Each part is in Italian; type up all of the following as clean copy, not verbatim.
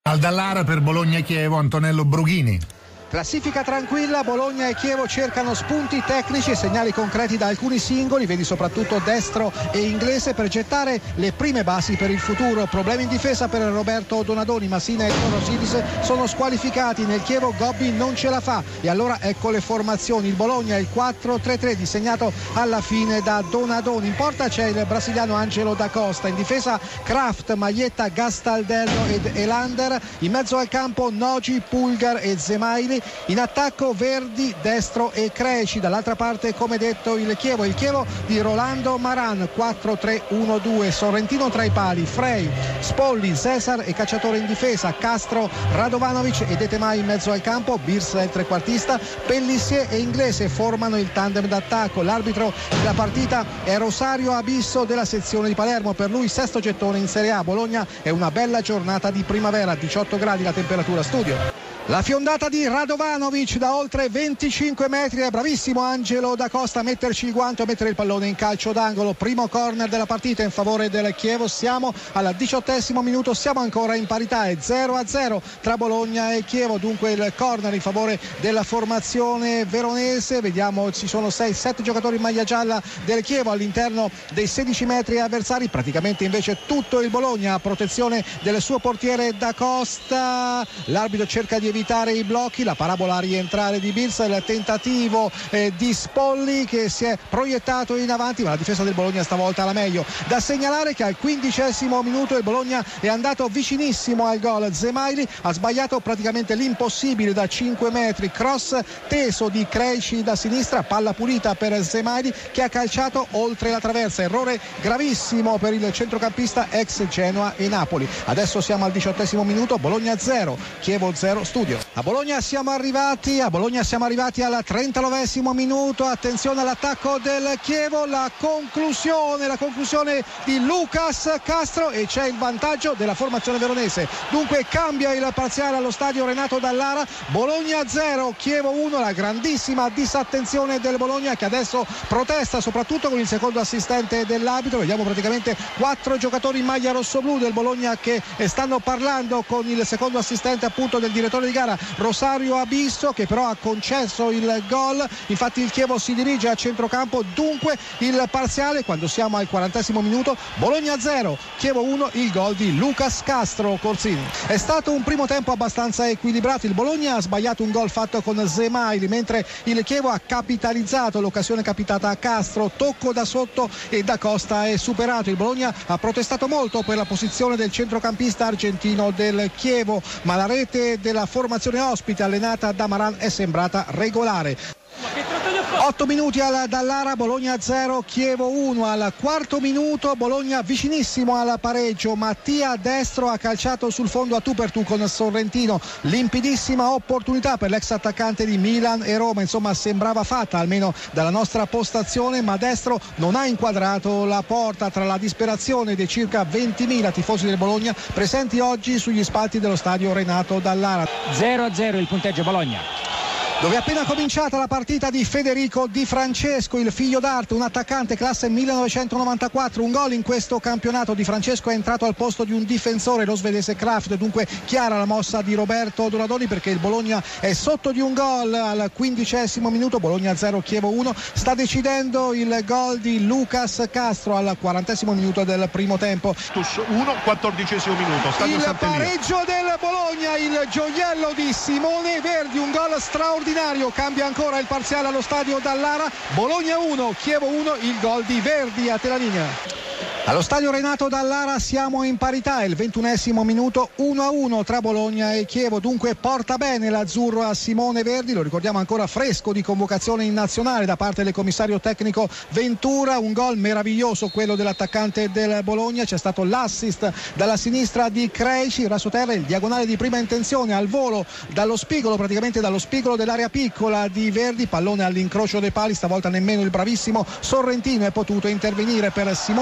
Al Dallara per Bologna-Chievo, Antonello Brughini. Classifica tranquilla, Bologna e Chievo cercano spunti tecnici e segnali concreti da alcuni singoli, vedi soprattutto Destro e Inglese, per gettare le prime basi per il futuro. Problemi in difesa per Roberto Donadoni, Massina e Rosidis sono squalificati, nel Chievo Gobbi non ce la fa e allora ecco le formazioni. Il Bologna è il 4-3-3 disegnato alla fine da Donadoni, in porta c'è il brasiliano Angelo da Costa, in difesa Kraft, Maglietta, Gastaldello ed Elander, in mezzo al campo Nogi, Pulgar e Zemaili, in attacco Verdi, Destro e Creci, dall'altra parte come detto il Chievo di Rolando Maran, 4-3-1-2, Sorrentino tra i pali, Frey, Spolli, Cesar e Cacciatore in difesa, Castro, Radovanovic e Detemai in mezzo al campo, Birsa il trequartista, Pellissier e Inglese formano il tandem d'attacco. L'arbitro della partita è Rosario Abisso della sezione di Palermo, per lui sesto gettone in Serie A. Bologna è una bella giornata di primavera, 18 gradi la temperatura studio. La fiondata di Radovanovic da oltre 25 metri, è bravissimo Angelo da Costa a metterci il guanto e mettere il pallone in calcio d'angolo. Primo corner della partita in favore del Chievo, siamo al 18° minuto, siamo ancora in parità, è 0-0 tra Bologna e Chievo, dunque il corner in favore della formazione veronese. Vediamo, ci sono 6-7 giocatori in maglia gialla del Chievo all'interno dei 16 metri avversari, praticamente invece tutto il Bologna a protezione del suo portiere da Costa. L'arbitro cerca di evitare i blocchi, la parabola a rientrare di Birsa, il tentativo di Spolli che si è proiettato in avanti, ma la difesa del Bologna stavolta la meglio. Da segnalare che al 15° minuto il Bologna è andato vicinissimo al gol, Zemaili ha sbagliato praticamente l'impossibile da 5 metri, cross teso di Creci da sinistra, palla pulita per Zemaili che ha calciato oltre la traversa, errore gravissimo per il centrocampista ex Genoa e Napoli. Adesso siamo al 18° minuto, Bologna 0, Chievo 0, studio. A Bologna siamo arrivati al 39° minuto, attenzione all'attacco del Chievo, la conclusione di Lucas Castro e c'è il vantaggio della formazione veronese, dunque cambia il parziale allo stadio Renato Dallara, Bologna 0, Chievo 1, la grandissima disattenzione del Bologna che adesso protesta soprattutto con il secondo assistente dell'arbitro. Vediamo praticamente 4 giocatori in maglia rossoblù del Bologna che stanno parlando con il secondo assistente appunto del direttore di gara Rosario Abisso, che però ha concesso il gol. Infatti il Chievo si dirige a centrocampo, dunque il parziale quando siamo al 40° minuto, Bologna 0, Chievo 1, il gol di Lucas Castro. Corsini, è stato un primo tempo abbastanza equilibrato, il Bologna ha sbagliato un gol fatto con Zemaili mentre il Chievo ha capitalizzato l'occasione capitata a Castro, tocco da sotto e da Costa è superato. Il Bologna ha protestato molto per la posizione del centrocampista argentino del Chievo, ma la rete della formazione ospite allenata da Maran è sembrata regolare. 8 minuti al Dallara, Bologna 0, Chievo 1. Al 4° minuto Bologna vicinissimo al pareggio, Mattia Destro ha calciato sul fondo a tu per tu con Sorrentino, limpidissima opportunità per l'ex attaccante di Milan e Roma, insomma sembrava fatta almeno dalla nostra postazione, ma Destro non ha inquadrato la porta tra la disperazione dei circa 20.000 tifosi del Bologna presenti oggi sugli spalti dello stadio Renato Dallara. 0-0 il punteggio Bologna, dove è appena cominciata la partita di Federico Di Francesco, il figlio d'arte, un attaccante classe 1994, un gol in questo campionato. Di Francesco è entrato al posto di un difensore, lo svedese Kraft, dunque chiara la mossa di Roberto Donadoni perché il Bologna è sotto di un gol al 15° minuto, Bologna 0, Chievo 1, sta decidendo il gol di Lucas Castro al 40° minuto del primo tempo. 1, 14° minuto, stadio il Sant'Elia. pareggio del Bologna, il gioiello di Simone Verdi, un gol straordinario, cambia ancora il parziale allo stadio Dallara, Bologna 1, Chievo 1, il gol di Verdi. A te la linea. Allo stadio Renato Dallara siamo in parità, il 21° minuto, 1-1 tra Bologna e Chievo, dunque porta bene l'azzurro a Simone Verdi, lo ricordiamo ancora fresco di convocazione in nazionale da parte del commissario tecnico Ventura, un gol meraviglioso quello dell'attaccante del Bologna, c'è stato l'assist dalla sinistra di Creci, rasoterra, il diagonale di prima intenzione al volo dallo spigolo, praticamente dallo spigolo dell'area piccola di Verdi, pallone all'incrocio dei pali, stavolta nemmeno il bravissimo Sorrentino è potuto intervenire per Simone Verdi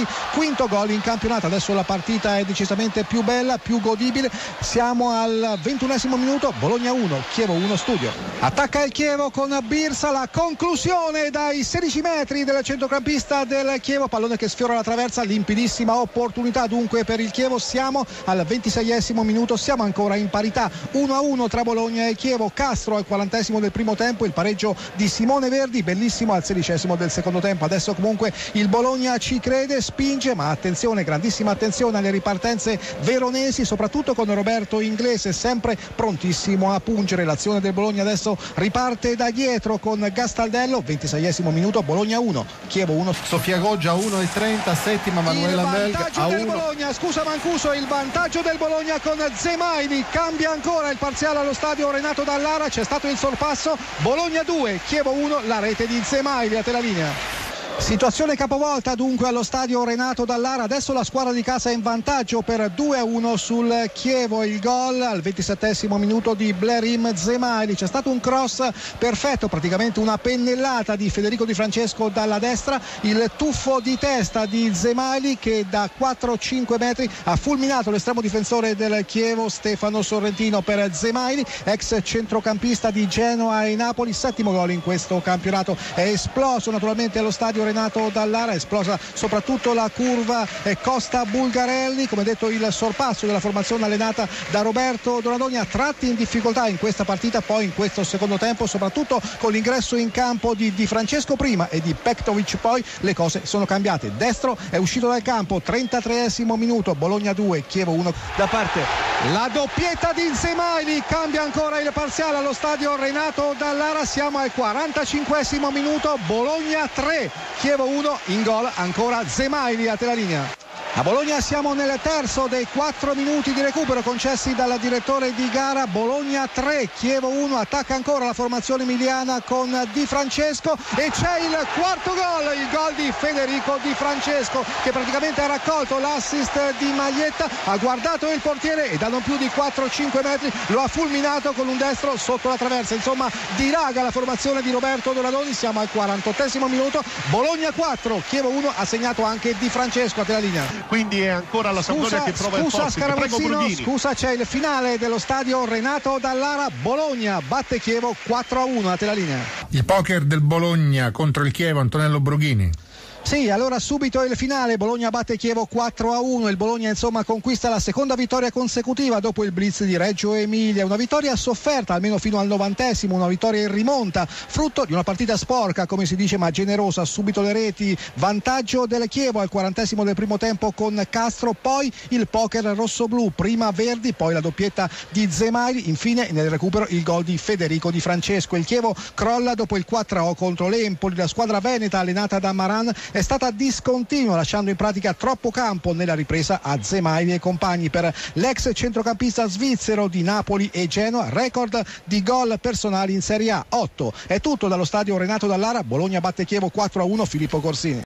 quinto gol in campionato. Adesso la partita è decisamente più bella, più godibile. Siamo al 21esimo minuto, Bologna 1, Chievo 1 Studio. Attacca il Chievo con Birsa, la conclusione dai 16 metri del centrocampista del Chievo, pallone che sfiora la traversa, limpidissima opportunità dunque per il Chievo. Siamo al 26esimo minuto, siamo ancora in parità 1-1 tra Bologna e Chievo. Castro al 40esimo del primo tempo, il pareggio di Simone Verdi, bellissimo al 16esimo del secondo tempo. Adesso comunque il Bologna ci crede, spinge, ma attenzione, grandissima attenzione alle ripartenze veronesi, soprattutto con Roberto Inglese sempre prontissimo a pungere. L'azione del Bologna adesso riparte da dietro con Gastaldello, 26esimo minuto, Bologna 1, Chievo 1. Sofia Goggia 1,30, settima Manuela Belga a 1. Bologna, scusa Mancuso, il vantaggio del Bologna con Zemaili, cambia ancora il parziale allo stadio Renato Dallara, c'è stato il sorpasso, Bologna 2, Chievo 1, la rete di Zemaili. A te la linea. Situazione capovolta dunque allo stadio Renato Dallara, adesso la squadra di casa è in vantaggio per 2-1 sul Chievo. Il gol al 27esimo minuto di Blerim Zemaili, c'è stato un cross perfetto, praticamente una pennellata di Federico Di Francesco dalla destra, il tuffo di testa di Zemaili che da 4-5 metri ha fulminato l'estremo difensore del Chievo Stefano Sorrentino. Per Zemaili, ex centrocampista di Genoa e Napoli, settimo gol in questo campionato. È esploso naturalmente allo stadio Renato Dallara, è esplosa soprattutto la curva Costa Bulgarelli, come detto il sorpasso della formazione allenata da Roberto Donadoni, a tratti in difficoltà in questa partita, poi in questo secondo tempo, soprattutto con l'ingresso in campo di Di Francesco prima e di Pektovic poi, le cose sono cambiate. Destro è uscito dal campo, 33esimo minuto, Bologna 2, Chievo 1. Da parte la doppietta di Zemaili, cambia ancora il parziale allo stadio Renato Dallara, siamo al 45esimo minuto, Bologna 3, Chievo 1, in gol ancora Zemaili. A te la linea. A Bologna siamo nel terzo dei 4 minuti di recupero concessi dal direttore di gara. Bologna 3, Chievo 1, attacca ancora la formazione emiliana con Di Francesco e c'è il quarto gol, il gol di Federico Di Francesco che praticamente ha raccolto l'assist di Maglietta, ha guardato il portiere e da non più di 4-5 metri lo ha fulminato con un destro sotto la traversa. Insomma, diraga la formazione di Roberto Donadoni. Siamo al 48esimo minuto, Bologna 4, Chievo 1, ha segnato anche Di Francesco. A te la linea. Quindi è ancora la Sampdoria che trova il forza. Prego Borghini. Scusa, c'è il finale dello stadio Renato Dallara, Bologna batte Chievo 4-1. A te la linea. Il poker del Bologna contro il Chievo, Antonello Brughini. Sì, allora subito il finale, Bologna batte Chievo 4-1, il Bologna insomma conquista la seconda vittoria consecutiva dopo il blitz di Reggio Emilia, una vittoria sofferta almeno fino al 90esimo, una vittoria in rimonta, frutto di una partita sporca come si dice ma generosa, subito le reti, vantaggio del Chievo al 40esimo del primo tempo con Castro, poi il poker rossoblu, prima Verdi, poi la doppietta di Zemaili, infine nel recupero il gol di Federico Di Francesco. Il Chievo crolla dopo il 4-0 contro l'Empoli, la squadra veneta allenata da Maran è stata discontinua lasciando in pratica troppo campo nella ripresa a Zemaili e compagni. Per l'ex centrocampista svizzero di Napoli e Genoa, record di gol personali in Serie A 8. È tutto dallo stadio Renato Dallara, Bologna batte Chievo 4-1. Filippo Corsini.